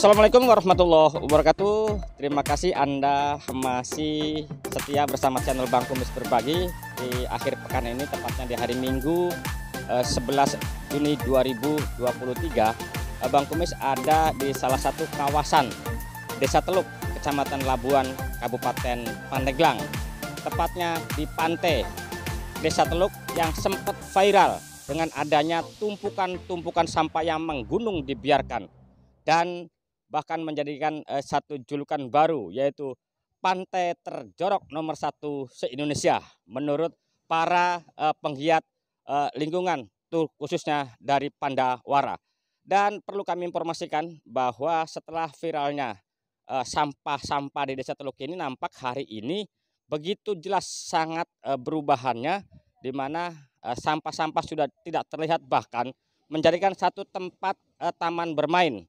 Assalamualaikum warahmatullahi wabarakatuh. Terima kasih Anda masih setia bersama channel Bang Kumis Berbagi di akhir pekan ini, tepatnya di hari Minggu 11 Juni 2023. Bang Kumis ada di salah satu kawasan Desa Teluk, Kecamatan Labuan, Kabupaten Pandeglang. Tepatnya di pantai Desa Teluk yang sempat viral dengan adanya tumpukan sampah yang menggunung dibiarkan dan bahkan menjadikan satu julukan baru, yaitu pantai terjorok nomor 1 se-Indonesia menurut para penggiat lingkungan, khususnya dari Pandawara. Dan perlu kami informasikan bahwa setelah viralnya sampah-sampah di Desa Teluk ini, nampak hari ini begitu jelas sangat berubahannya, di mana sampah-sampah sudah tidak terlihat, bahkan menjadikan satu tempat taman bermain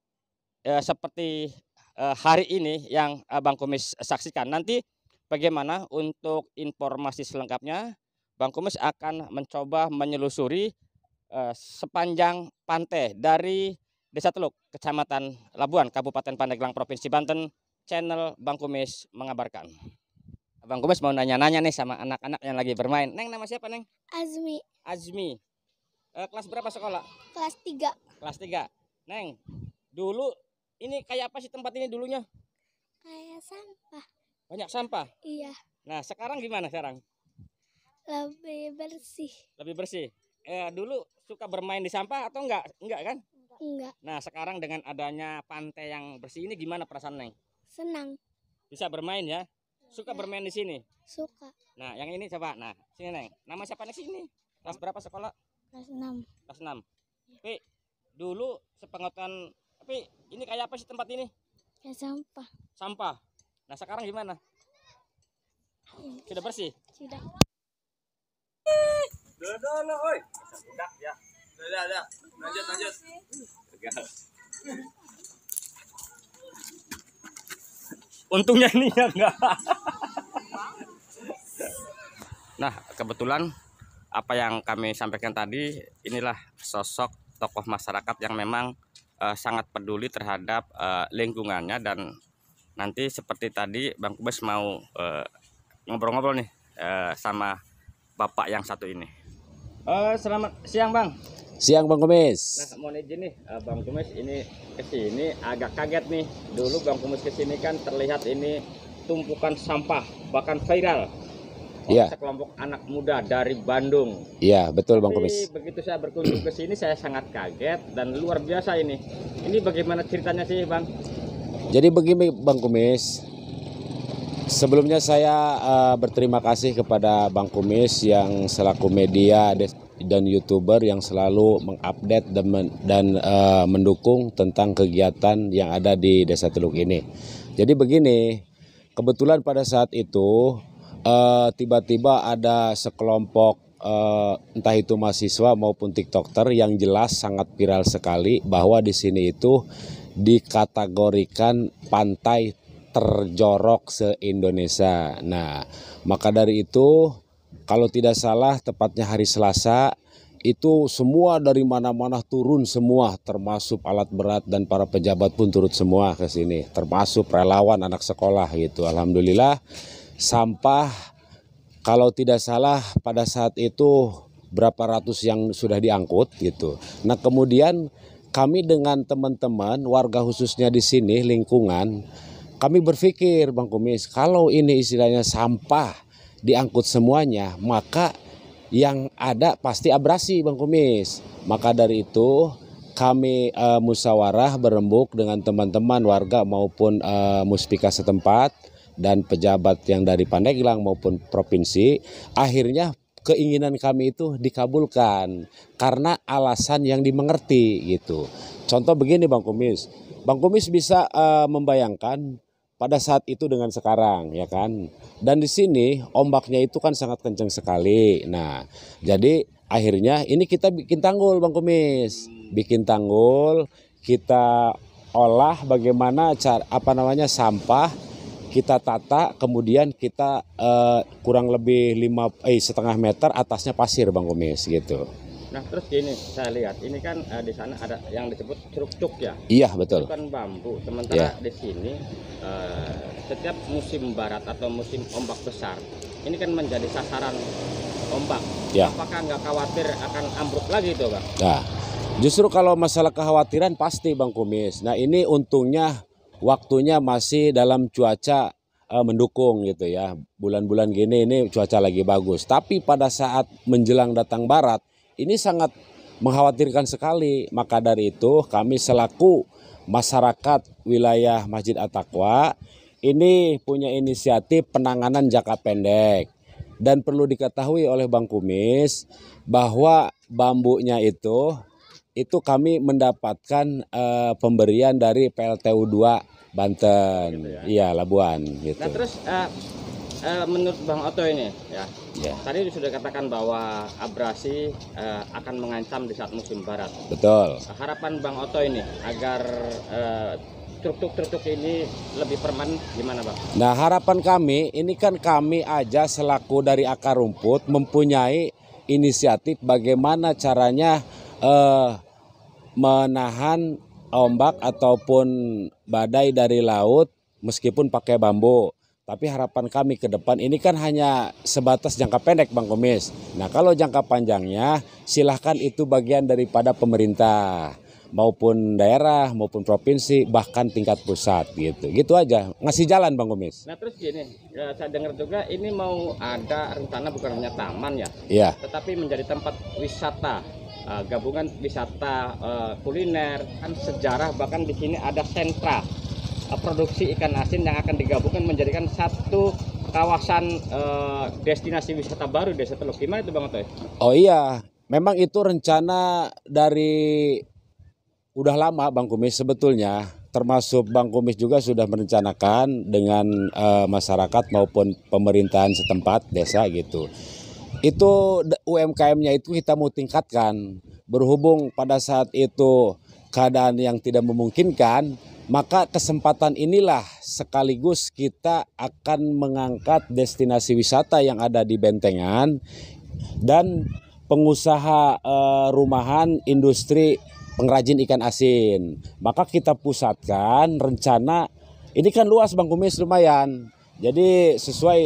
seperti hari ini yang Bang Kumis saksikan. Nanti bagaimana untuk informasi selengkapnya, Bang Kumis akan mencoba menyelusuri sepanjang pantai dari Desa Teluk, Kecamatan Labuan, Kabupaten Pandeglang, Provinsi Banten. Channel Bang Kumis mengabarkan. Bang Kumis mau nanya-nanya nih sama anak-anak yang lagi bermain. Neng, nama siapa Neng? Azmi. Azmi. Kelas berapa sekolah? Kelas 3. Kelas 3. Neng, dulu ini kayak apa sih tempat ini dulunya? Kayak sampah. Banyak sampah? Iya. Nah, sekarang gimana sekarang? Lebih bersih. Lebih bersih. Dulu suka bermain di sampah atau enggak? Enggak kan? Enggak. Nah, sekarang dengan adanya pantai yang bersih ini gimana perasaan Neng? Senang. Bisa bermain ya? Suka bermain di sini? Suka. Nah, yang ini coba. Nah, sini Neng. Nama siapa di sini? Kelas berapa sekolah? Kelas 6. Kelas 6. Tapi dulu sepengetahuan, tapi ini kayak apa sih tempat ini? Kayak sampah. Sampah. Nah, sekarang gimana? Sudah bersih? Sudah. Udah, oi. Udah ya. Udah. Lanjut. Untungnya ini ya enggak. Nah, kebetulan apa yang kami sampaikan tadi, inilah sosok tokoh masyarakat yang memang sangat peduli terhadap lingkungannya. Dan nanti seperti tadi Bang Kumis mau ngobrol-ngobrol nih sama bapak yang satu ini. Selamat siang Bang. Siang Bang Kumis. Nah, mohon izin nih Bang Kumis, ini kesini agak kaget nih. Dulu Bang Kumis kesini kan terlihat ini tumpukan sampah, bahkan viral. Iya. Sekelompok anak muda dari Bandung. Iya, betul Bang Tapi Kumis. begitu saya berkunjung ke sini, saya sangat kaget dan luar biasa ini. Ini bagaimana ceritanya sih Bang? Jadi begini Bang Kumis, sebelumnya saya berterima kasih kepada Bang Kumis yang selaku media dan YouTuber yang selalu mengupdate dan mendukung tentang kegiatan yang ada di Desa Teluk ini. Jadi begini, kebetulan pada saat itu tiba-tiba ada sekelompok entah itu mahasiswa maupun TikToker yang jelas sangat viral sekali bahwa di sini itu dikategorikan pantai terjorok se-Indonesia. Nah, maka dari itu kalau tidak salah tepatnya hari Selasa itu semua dari mana-mana turun semua, termasuk alat berat dan para pejabat pun turut semua ke sini, termasuk relawan anak sekolah gitu. Alhamdulillah sampah kalau tidak salah pada saat itu berapa ratus yang sudah diangkut gitu. Nah, kemudian kami dengan teman-teman warga khususnya di sini lingkungan, kami berpikir Bang Kumis, kalau ini istilahnya sampah diangkut semuanya, maka yang ada pasti abrasi Bang Kumis. Maka dari itu kami musyawarah berembuk dengan teman-teman warga maupun muspika setempat dan pejabat yang dari Pandeglang maupun provinsi. Akhirnya keinginan kami itu dikabulkan karena alasan yang dimengerti gitu. Contoh begini Bang Kumis bisa membayangkan pada saat itu dengan sekarang ya kan. Dan di sini ombaknya itu kan sangat kencang sekali. Nah, jadi akhirnya ini kita bikin tanggul Bang Kumis. Bikin tanggul, kita olah bagaimana sampah kita tata, kemudian kita kurang lebih setengah meter atasnya pasir Bang Kumis gitu. Nah terus gini, saya lihat ini kan di sana ada yang disebut ceruk-cuk ya. Iya, betul. Itu kan bambu. Sementara Iya. di sini setiap musim barat atau musim ombak besar, ini kan menjadi sasaran ombak. Ya. Apakah nggak khawatir akan ambruk lagi itu, Bang? Nah, justru kalau masalah kekhawatiran pasti Bang Kumis. Nah, ini untungnya waktunya masih dalam cuaca mendukung gitu ya. Bulan-bulan gini ini cuaca lagi bagus. Tapi pada saat menjelang datang barat, ini sangat mengkhawatirkan sekali. Maka dari itu kami selaku masyarakat wilayah Masjid At-Taqwa ini punya inisiatif penanganan jangka pendek. Dan perlu diketahui oleh Bang Kumis bahwa bambunya itu kami mendapatkan pemberian dari PLTU 2 Banten, Gitu ya. iya Labuan gitu. Nah terus menurut Bang Oto ini ya, Ya, tadi sudah katakan bahwa abrasi akan mengancam di saat musim barat. betul. Harapan Bang Oto ini agar truk-truk ini lebih permanen gimana, Bang? Nah, harapan kami ini kan kami aja selaku dari akar rumput mempunyai inisiatif bagaimana caranya menahan ombak ataupun badai dari laut meskipun pakai bambu. Tapi harapan kami ke depan ini kan hanya sebatas jangka pendek Bang Kumis. Nah kalau jangka panjangnya silahkan itu bagian daripada pemerintah maupun daerah maupun provinsi bahkan tingkat pusat gitu aja ngasih jalan Bang Kumis. Nah terus gini, saya dengar juga ini mau ada rencana bukan hanya taman ya, Iya. tetapi menjadi tempat wisata, gabungan wisata kuliner, kan sejarah, bahkan di sini ada sentra produksi ikan asin yang akan digabungkan menjadikan satu kawasan destinasi wisata baru Desa Teluk. Gimana itu Bang Otoy? Oh iya, memang itu rencana dari udah lama Bang Kumis sebetulnya, termasuk Bang Kumis juga sudah merencanakan dengan masyarakat maupun pemerintahan setempat desa gitu. Itu UMKM-nya itu kita mau tingkatkan, berhubung pada saat itu keadaan yang tidak memungkinkan, maka kesempatan inilah sekaligus kita akan mengangkat destinasi wisata yang ada di Bentengan dan pengusaha rumahan industri pengrajin ikan asin. Maka kita pusatkan rencana, ini kan luas Bang Kumis lumayan. Jadi sesuai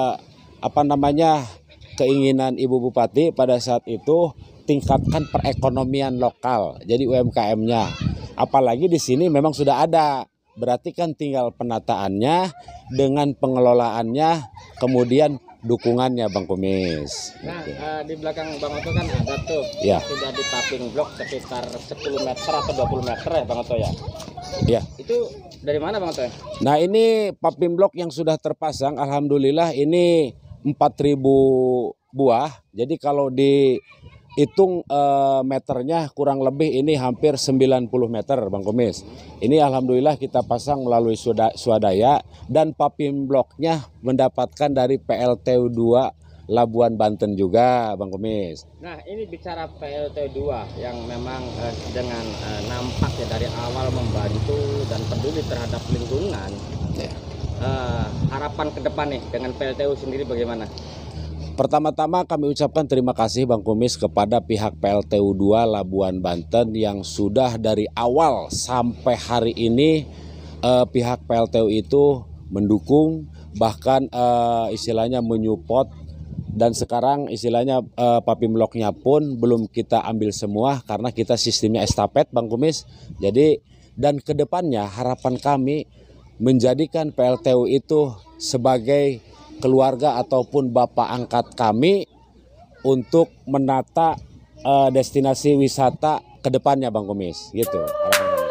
keinginan Ibu Bupati pada saat itu tingkatkan perekonomian lokal. Jadi UMKM-nya. Apalagi di sini memang sudah ada. Berarti kan tinggal penataannya dengan pengelolaannya kemudian dukungannya Bang Kumis. Nah di belakang Bang Oto kan ada tuh Ya. sudah di paving blok sekitar 10 meter atau 20 meter ya Bang Oto ya. Ya. Itu dari mana Bang Oto? Nah ini paving blok yang sudah terpasang, alhamdulillah ini 4.000 buah. Jadi kalau dihitung meternya kurang lebih ini hampir 90 meter Bang Kumis. Ini alhamdulillah kita pasang melalui swadaya dan paving bloknya mendapatkan dari PLTU 2 Labuan Banten juga Bang Kumis. Nah ini bicara PLT2 yang memang dengan nampaknya dari awal membantu dan peduli terhadap lingkungan. Ya. Harapan ke depan nih dengan PLTU sendiri bagaimana? Pertama-tama kami ucapkan terima kasih Bang Kumis kepada pihak PLTU 2 Labuan Banten yang sudah dari awal sampai hari ini pihak PLTU itu mendukung bahkan istilahnya menyupport. Dan sekarang istilahnya paving bloknya pun belum kita ambil semua karena kita sistemnya estafet Bang Kumis. Jadi dan kedepannya harapan kami menjadikan PLTU itu sebagai keluarga ataupun bapak angkat kami untuk menata destinasi wisata kedepannya Bang Kumis gitu. Harapan kami.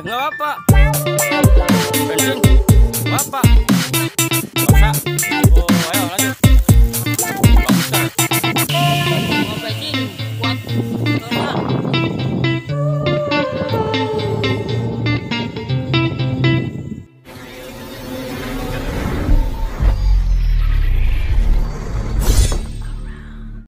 Nggak apa. Bensin. Bapak.